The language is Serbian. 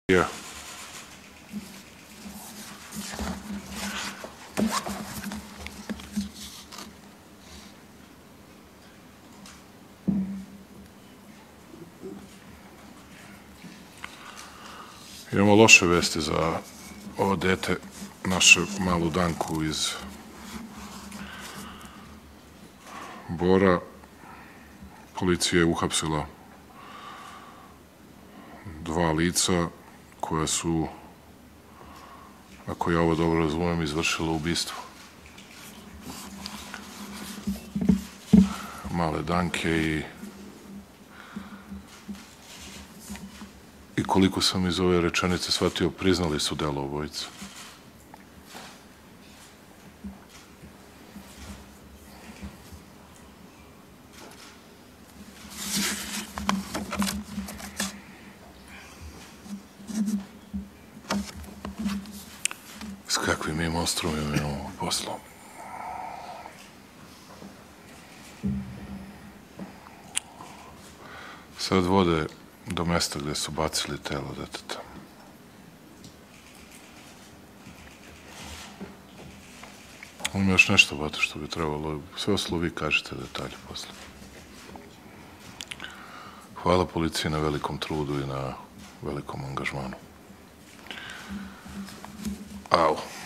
Yeah. Imamo loše vesti za ovo dete, našu malu Danku iz Bora. Policija je uhapsila 2 lica koja su, ako ja ovo dobro razumem, izvršila ubistvo male Danke i koliko sam iz ove rečenice shvatio, priznali su delo obojice. S kakvim mi monstrumima imamo posla. Sad vode do mesta gde su bacili telo deteta. Ima još nešto, bate, što bi trebalo. Sve ostalo vi kažete detalje posle. Hvala policiji na velikom trudu i na velikom angažmanu. Au.